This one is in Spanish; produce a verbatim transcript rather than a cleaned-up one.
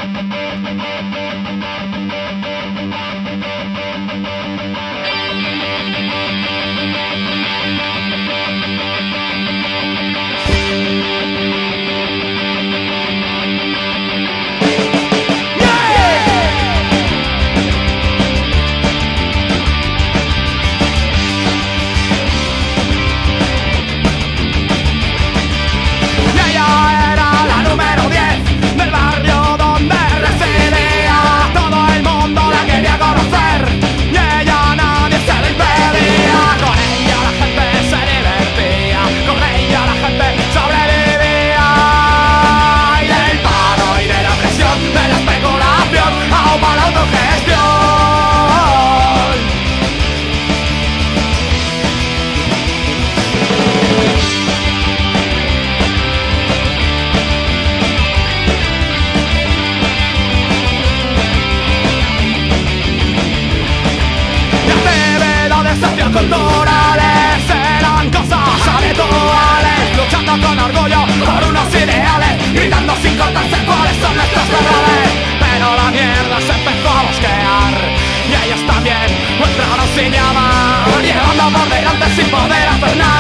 Culturales eran cosas habituales, luchando con orgullo por unos ideales, gritando sin cortarse cuáles son nuestras verdades. Pero la mierda se empezó a bosquear y ellos también, nuestra nos llama, llevando por delante sin poder hacer nada.